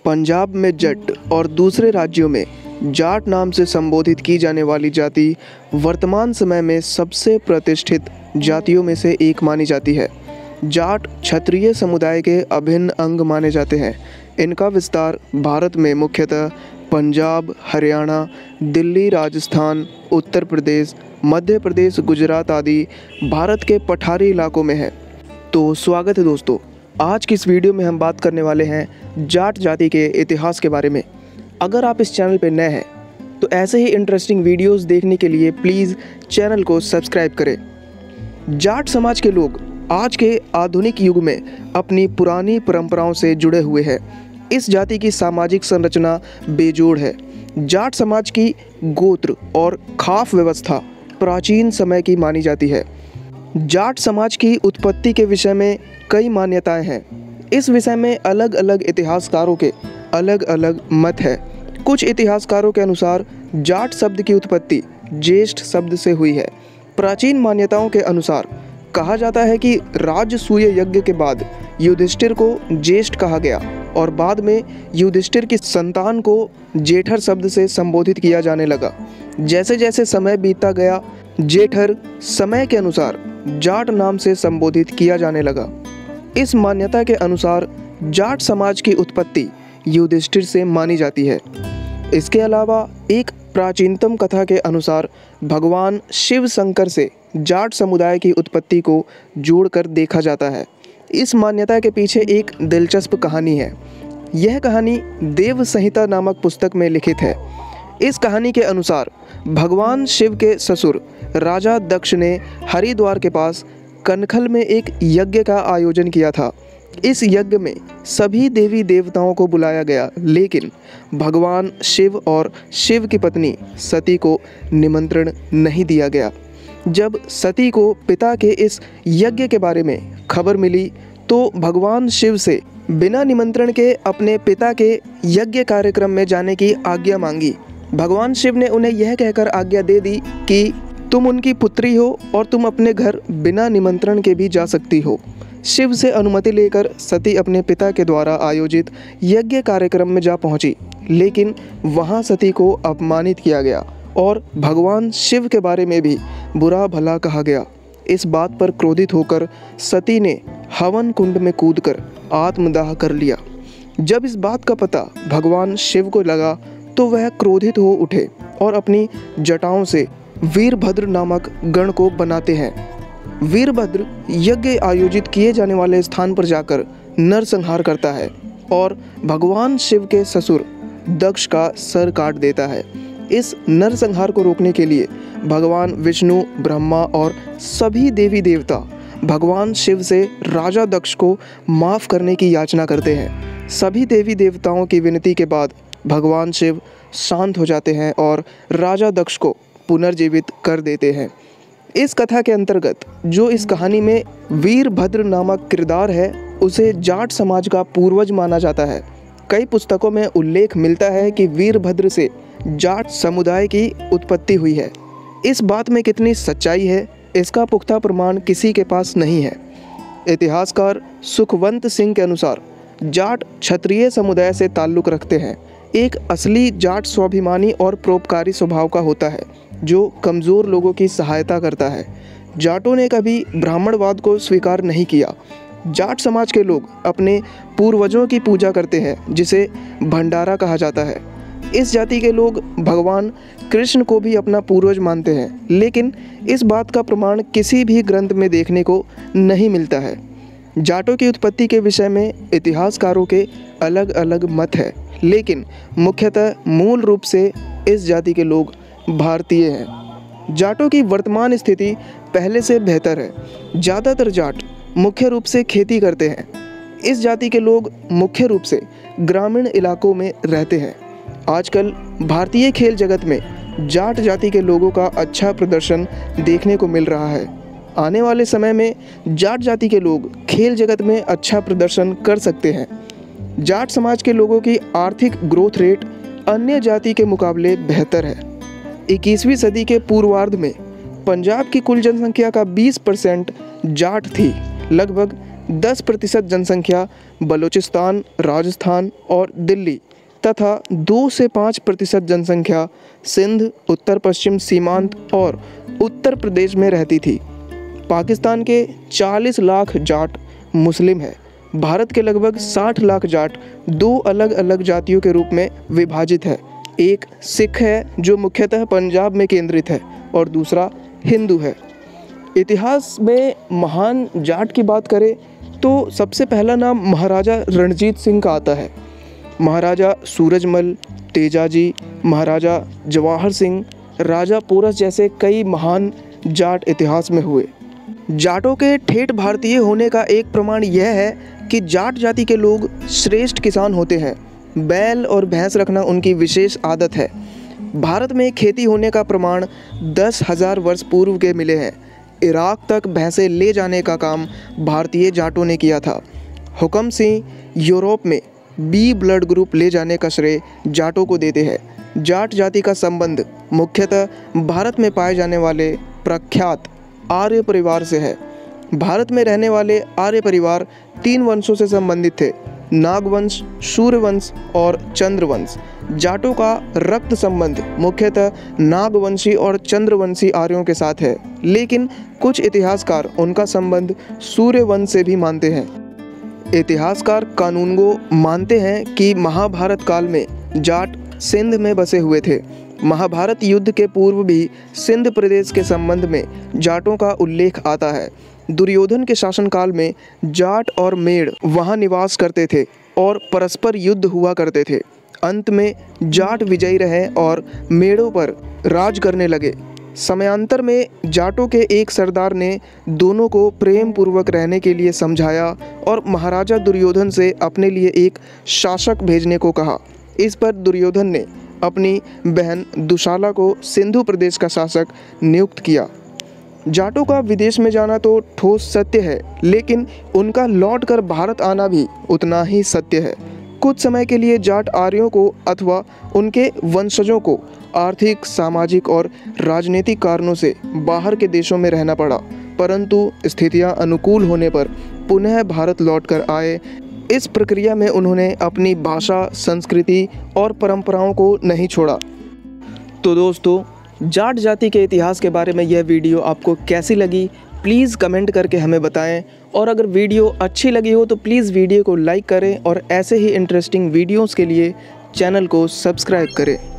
पंजाब में जट और दूसरे राज्यों में जाट नाम से संबोधित की जाने वाली जाति वर्तमान समय में सबसे प्रतिष्ठित जातियों में से एक मानी जाती है। जाट क्षत्रिय समुदाय के अभिन्न अंग माने जाते हैं। इनका विस्तार भारत में मुख्यतः पंजाब, हरियाणा, दिल्ली, राजस्थान, उत्तर प्रदेश, मध्य प्रदेश, गुजरात आदि भारत के पठारी इलाकों में है। तो स्वागत है दोस्तों, आज की इस वीडियो में हम बात करने वाले हैं जाट जाति के इतिहास के बारे में। अगर आप इस चैनल पर नए हैं तो ऐसे ही इंटरेस्टिंग वीडियोस देखने के लिए प्लीज़ चैनल को सब्सक्राइब करें। जाट समाज के लोग आज के आधुनिक युग में अपनी पुरानी परंपराओं से जुड़े हुए हैं। इस जाति की सामाजिक संरचना बेजोड़ है। जाट समाज की गोत्र और खाफ व्यवस्था प्राचीन समय की मानी जाती है। जाट समाज की उत्पत्ति के विषय में कई मान्यताएं हैं। इस विषय में अलग अलग इतिहासकारों के अलग अलग मत है। कुछ इतिहासकारों के अनुसार जाट शब्द की उत्पत्ति ज्येष्ठ शब्द से हुई है। प्राचीन मान्यताओं के अनुसार कहा जाता है कि राजसूय यज्ञ के बाद युधिष्ठिर को ज्येष्ठ कहा गया और बाद में युधिष्ठिर की संतान को जेठर शब्द से संबोधित किया जाने लगा। जैसे जैसे समय बीतता गया, जेठर समय के अनुसार जाट नाम से संबोधित किया जाने लगा। इस मान्यता के अनुसार जाट समाज की उत्पत्ति युधिष्ठिर से मानी जाती है। इसके अलावा एक प्राचीनतम कथा के अनुसार भगवान शिव शंकर से जाट समुदाय की उत्पत्ति को जोड़कर देखा जाता है। इस मान्यता के पीछे एक दिलचस्प कहानी है। यह कहानी देव संहिता नामक पुस्तक में लिखित है। इस कहानी के अनुसार भगवान शिव के ससुर राजा दक्ष ने हरिद्वार के पास कनखल में एक यज्ञ का आयोजन किया था। इस यज्ञ में सभी देवी देवताओं को बुलाया गया, लेकिन भगवान शिव और शिव की पत्नी सती को निमंत्रण नहीं दिया गया। जब सती को पिता के इस यज्ञ के बारे में खबर मिली तो भगवान शिव से बिना निमंत्रण के अपने पिता के यज्ञ कार्यक्रम में जाने की आज्ञा मांगी। भगवान शिव ने उन्हें यह कहकर आज्ञा दे दी कि तुम उनकी पुत्री हो और तुम अपने घर बिना निमंत्रण के भी जा सकती हो। शिव से अनुमति लेकर सती अपने पिता के द्वारा आयोजित यज्ञ कार्यक्रम में जा पहुंची, लेकिन वहां सती को अपमानित किया गया और भगवान शिव के बारे में भी बुरा भला कहा गया। इस बात पर क्रोधित होकर सती ने हवन कुंड में कूदकर आत्मदाह कर लिया। जब इस बात का पता भगवान शिव को लगा तो वह क्रोधित हो उठे और अपनी जटाओं से वीरभद्र नामक गण को बनाते हैं। वीरभद्र यज्ञ आयोजित किए जाने वाले स्थान पर जाकर नरसंहार करता है और भगवान शिव के ससुर दक्ष का सर काट देता है। इस नरसंहार को रोकने के लिए भगवान विष्णु, ब्रह्मा और सभी देवी देवता भगवान शिव से राजा दक्ष को माफ़ करने की याचना करते हैं। सभी देवी देवताओं की विनती के बाद भगवान शिव शांत हो जाते हैं और राजा दक्ष को पुनर्जीवित कर देते हैं। इस कथा के अंतर्गत जो इस कहानी में वीरभद्र नामक किरदार है, उसे जाट समाज का पूर्वज माना जाता है। कई पुस्तकों में उल्लेख मिलता है कि वीरभद्र से जाट समुदाय की उत्पत्ति हुई है। इस बात में कितनी सच्चाई है, इसका पुख्ता प्रमाण किसी के पास नहीं है। इतिहासकार सुखवंत सिंह के अनुसार जाट क्षत्रिय समुदाय से ताल्लुक़ रखते हैं। एक असली जाट स्वाभिमानी और परोपकारी स्वभाव का होता है, जो कमज़ोर लोगों की सहायता करता है। जाटों ने कभी ब्राह्मणवाद को स्वीकार नहीं किया। जाट समाज के लोग अपने पूर्वजों की पूजा करते हैं, जिसे भंडारा कहा जाता है। इस जाति के लोग भगवान कृष्ण को भी अपना पूर्वज मानते हैं, लेकिन इस बात का प्रमाण किसी भी ग्रंथ में देखने को नहीं मिलता है। जाटों की उत्पत्ति के विषय में इतिहासकारों के अलग अलग मत है, लेकिन मुख्यतः मूल रूप से इस जाति के लोग भारतीय हैं। जाटों की वर्तमान स्थिति पहले से बेहतर है। ज़्यादातर जाट मुख्य रूप से खेती करते हैं। इस जाति के लोग मुख्य रूप से ग्रामीण इलाकों में रहते हैं। आजकल भारतीय खेल जगत में जाट जाति के लोगों का अच्छा प्रदर्शन देखने को मिल रहा है। आने वाले समय में जाट जाति के लोग खेल जगत में अच्छा प्रदर्शन कर सकते हैं। जाट समाज के लोगों की आर्थिक ग्रोथ रेट अन्य जाति के मुकाबले बेहतर है। 21वीं सदी के पूर्वार्ध में पंजाब की कुल जनसंख्या का 20% जाट थी। लगभग 10% जनसंख्या बलूचिस्तान, राजस्थान और दिल्ली तथा 2 से 5% जनसंख्या सिंध, उत्तर पश्चिम सीमांत और उत्तर प्रदेश में रहती थी। पाकिस्तान के 40 लाख जाट मुस्लिम हैं। भारत के लगभग 60 लाख जाट 2 अलग अलग जातियों के रूप में विभाजित है। एक सिख है जो मुख्यतः पंजाब में केंद्रित है और दूसरा हिंदू है। इतिहास में महान जाट की बात करें तो सबसे पहला नाम महाराजा रणजीत सिंह का आता है। महाराजा सूरजमल, तेजाजी, महाराजा जवाहर सिंह, राजा पोरस जैसे कई महान जाट इतिहास में हुए। जाटों के ठेठ भारतीय होने का एक प्रमाण यह है कि जाट जाति के लोग श्रेष्ठ किसान होते हैं। बैल और भैंस रखना उनकी विशेष आदत है। भारत में खेती होने का प्रमाण 10,000 वर्ष पूर्व के मिले हैं। इराक तक भैंसें ले जाने का काम भारतीय जाटों ने किया था। हुकम सिंह यूरोप में बी ब्लड ग्रुप ले जाने का श्रेय जाटों को देते हैं। जाट जाति का संबंध मुख्यतः भारत में पाए जाने वाले प्रख्यात आर्य परिवार से है। भारत में रहने वाले आर्य परिवार 3 वंशों से संबंधित थे: नागवंश, सूर्यवंश और चंद्रवंश। जाटों का रक्त संबंध मुख्यतः नागवंशी और चंद्रवंशी आर्यों के साथ है, लेकिन कुछ इतिहासकार उनका संबंध सूर्यवंश से भी मानते हैं। इतिहासकार कानूनगो मानते हैं कि महाभारत काल में जाट सिंध में बसे हुए थे। महाभारत युद्ध के पूर्व भी सिंध प्रदेश के संबंध में जाटों का उल्लेख आता है। दुर्योधन के शासनकाल में जाट और मेड़ वहां निवास करते थे और परस्पर युद्ध हुआ करते थे। अंत में जाट विजयी रहे और मेड़ों पर राज करने लगे। समयांतर में जाटों के एक सरदार ने दोनों को प्रेम पूर्वक रहने के लिए समझाया और महाराजा दुर्योधन से अपने लिए एक शासक भेजने को कहा। इस पर दुर्योधन ने अपनी बहन दुशाला को सिंधु प्रदेश का शासक नियुक्त किया। जाटों का विदेश में जाना तो ठोस सत्य है, लेकिन उनका लौटकर भारत आना भी उतना ही सत्य है। कुछ समय के लिए जाट आर्यों को अथवा उनके वंशजों को आर्थिक, सामाजिक और राजनीतिक कारणों से बाहर के देशों में रहना पड़ा, परंतु स्थितियां अनुकूल होने पर पुनः भारत लौटकर आए। इस प्रक्रिया में उन्होंने अपनी भाषा, संस्कृति और परंपराओं को नहीं छोड़ा। तो दोस्तों, जाट जाति के इतिहास के बारे में यह वीडियो आपको कैसी लगी प्लीज़ कमेंट करके हमें बताएं, और अगर वीडियो अच्छी लगी हो तो प्लीज़ वीडियो को लाइक करें और ऐसे ही इंटरेस्टिंग वीडियोस के लिए चैनल को सब्सक्राइब करें।